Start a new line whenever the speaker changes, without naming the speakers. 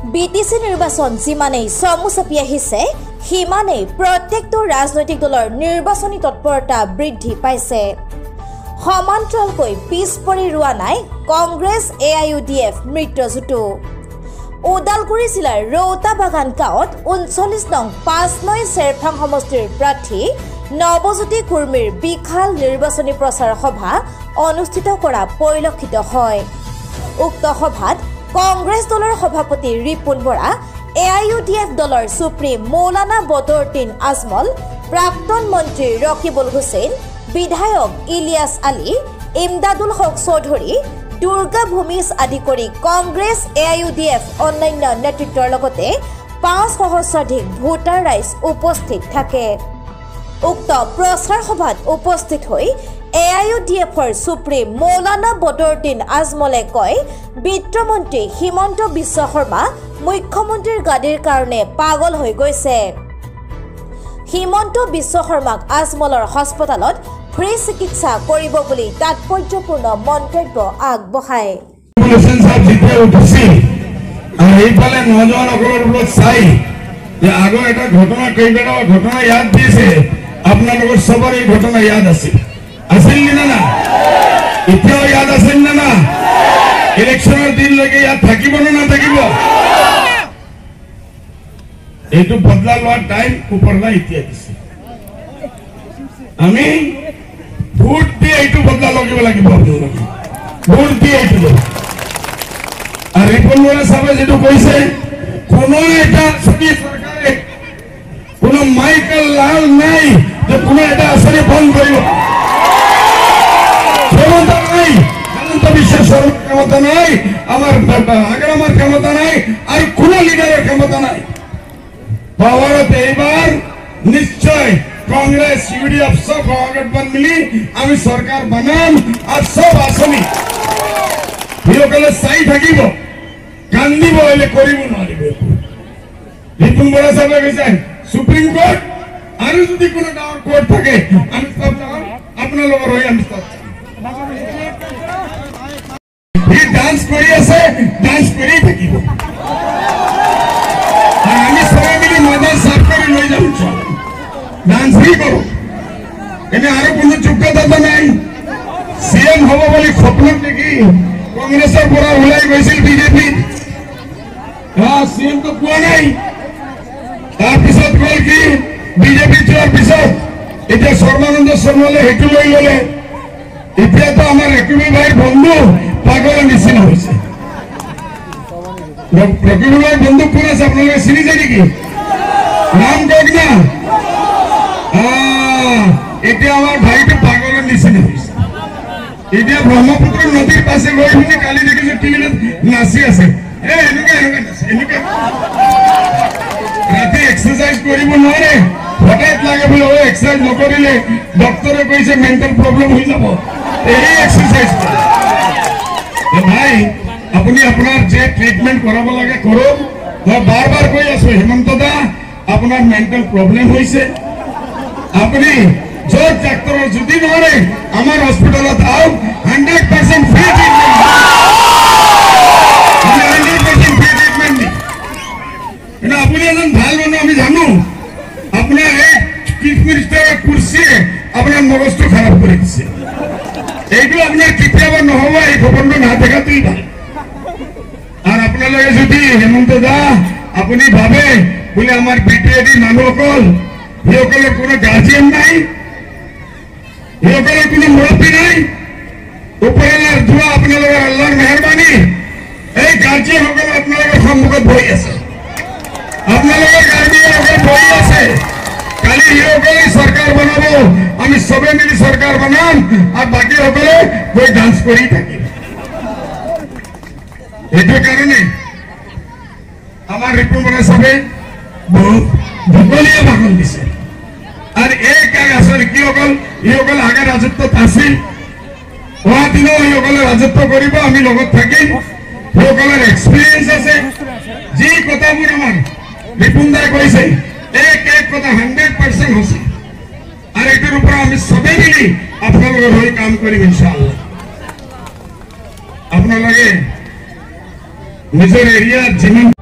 BTC নির্বাচন যিমানেই চমু চাপি আহিছে সিমানেই প্ৰত্যেকটো ৰাজনৈতিক দলৰ নিৰ্বাচনী তৎপৰতা বৃদ্ধি পাইছে। সমান্তৰালকৈ পিছ পৰি ৰোৱা নাই কংগ্ৰেছ ছ-এআইইএড মিত্ৰজোঁটো। ওদালগুৰি জিলাৰ ৰৌতা বাগান গাঁৱত ৩৯ নং ৫ নং চেৰফাং সমষ্টিৰ প্ৰাৰ্থী নৱজ্যোতি কুৰ্মীৰ বিশাল নিৰ্বাচনী প্ৰচাৰ সভা অনুষ্ঠিত কৰা পৰিলক্ষিত হয়। উক্ত সভাত কংগ্ৰেছ দলৰ সভাপতি ৰিপুন বৰা, এআইইউডিএফ দলৰ সুপ্ৰিম মৌলানা বদৰুদ্দিন আজমল, প্ৰাক্তন মন্ত্ৰী ৰকিবুল হুছেইন, বিধায়ক ইলিয়াছ আলী, ইমদাদুল হক চৌধুৰী, দুৰ্গা ভূমিজ আদি কৰি কংগ্ৰেছ এআইইউডিএফ অন্যান্য নেতৃত্বৰ লগতে ৫ সহস্ৰাধিক ভোটাৰ ৰাইজ উপস্থিত থাকে। উক্ত প্ৰচাৰ সভাত উপস্থিত হৈ এআইইউডিএফৰ সুপ্ৰিম মৌলানা বদৰুদ্দিন আজমলে কয়, বিত্তমন্ত্ৰী হিমন্ত বিশ্ব শৰ্মা মুখ্যমন্ত্ৰীৰ গাদীৰ কাৰণে পাগল হৈ গৈছে। হিমন্ত বিশ্ব শৰ্মাক আজমলৰ হস্পিটেলত ফ্ৰী চিকিৎসা কৰিব বুলি তাৎপৰ্যপূৰ্ণ মন্তব্য আগবঢ়ায়।
এইফালে নজোৱানসকলৰ চাই যে আগৰ এটা ঘটনা ইয়াদ দিছে, আপোনালোকৰ চবৰে এই ঘটনা ইয়াদ আছিল না? এতিয়াও ইয়াদ আছিল না? ইলেকশ্যনৰ দিনলৈকে ইয়াত থাকিব নে নাথাকিব? এইটো বদলা লোৱাৰ টাইম ওপৰলা এতিয়া দিছে। আমি ভোট দিয়ে এইটো বদলা লগাব লাগিব। আপোনালোকে ভোট দিয়ে এইটো। আর রিপন বরা সাহেব যেটা কইছে, কোন এটা সরকারি সরকারে কোন মাইকেল লাল নাই যে কোন এটা আসলে বন্ধ করিব। ক্ষমতা নাই, অনন্ত বিশ্বের ক্ষমতা নাই, আমার ক্ষমতা নাই, আর কোন লিডারের ক্ষমতা নাই। পাওয়ারতে এবার নিশ্চয় কংগ্রেস ইউডিএফ সব গঠবন্ধন মিলি আমি সরকার বানাম, আর সব আসনি হিরোকালে চাই থাকিব, কান্দিব হলে করিব নোৱাৰিব। ৰিপুন বৰা সাহেবে কৈছে সুপ্রিম কোর্ট আৰু যদি কোনো ডাঙৰ কোর্ট থাকে আমি সব আপোনালোকৰ হৈ আমি সব ডান্স কৰি আছে, ডান্স কৰি থাকিব। আমি সবাই মিলি মজা সাফ কৰি লৈ যাম, ডান্স হি করো। এনে আৰু কোনো যোগ্যতা নাই। সিএম হব বুলি সপোনত দেখি কংগ্রেসের পৰা ওলাই গৈছিল বিজেপি। সিএম তো পোৱা নাই। তাৰপিছত গল কি বিজেপি যোৱাৰ পিছত এতিয়া সৰ্বানন্দ সোণোৱালে সেইটো লৈ ললে। এতিয়াতো আমাৰ ৰকিবুল ভাইৰ বন্ধু পাগলৰ নিচিনা হৈছে। ৰকিবুল ভাইৰ বন্ধু কোন আছে আপোনালোকে চিনিছে নেকি? নাম কওক না। এতিয়া আমাৰ ভাইটো পাগলৰ নিচিনা হৈছে। এতিয়া ব্ৰহ্মপুত্ৰ নদীৰ পাশে গৈ শুনি কালি দেখিছো টিভিত নাচি আছে। ৰাতি এক্সাৰচাইজ কৰিব নোৱাৰে, হঠাৎ লাগে বোলে এক্সাৰচাইজ নকৰিলে ডক্টৰে কৈছে মেণ্টেল প্ৰব্লেম হৈ যাব, এই এক্সাৰচাইজ কৰে। ভাই আপুনি আপোনাৰ যে ট্ৰিটমেণ্ট কৰাব লাগে কৰক। মই বাৰ বাৰ কৈ আছো হেমন্ত দা আপোনাৰ মেণ্টেল প্ৰব্লেম হৈছে, আপুনি য'ত ডাক্তৰৰ যদি নোৱাৰে আমাৰ হস্পিটেলত আহক, 100% ফ্ৰী ট্ৰিটমেণ্ট। আপুনি এজন ভাল মানুহ আমি জানো। আপোনাৰ এই চিফ মিনিষ্টাৰৰ কুৰ্চীয়ে আপোনাৰ মগজটো খাৰাপ কৰি দিছে। এইটো আপোনাৰ কেতিয়াবা নহব, এই খবৰটো নাথাকাটোৱেই ভাল। আৰু আপোনালোকে যদি হেমন্ত দা আপুনি ভাবে বোলে আমাৰ বিটিএডি মানুহসকল সিসকলৰ কোনো গাৰ্জিয়ান নাই, সিসকলৰ কোনো মুৰব্বী নাই, ওপৰলাৰ দোৱা আপোনালোকৰ আল্লাহৰ মেহৰবানী, এই গাৰ্জিয়ানসকল আপোনালোকৰ সন্মুখত বহি আছে। আপোনালোকৰ গাৰ্জিয়ানসকল বহি আছে। কালি সিসকলে চৰকাৰ বনাব, আমি চবে মিলি চৰকাৰ বনাম, আৰু বাকীসকলে গৈ ডান্স কৰি থাকিম। এইটো কাৰণে আমাৰ ৰিপুন বৰা চাহে বহুত দীঘলীয়া ভাষণ দিছে। আর এই কাজ আসলে কি সকল ইসকল আগে রাজত্বত আছিল, অহা দিনও ইসকলে রাজত্ব কৰিব, আমি লগত থাকিম। সকলের এক্সপিরিয়েন্স আছে। যি কথাবোৰ আমাৰ ৰিপুন দাই কৈছে এক কথা 100% হৈছে। আর এটার উপর আমি সবে মিলি আপনাদের হয়ে কাম করিম ইনশাআল্লাহ। আপনাদের নিজের এরিয়ার যিমান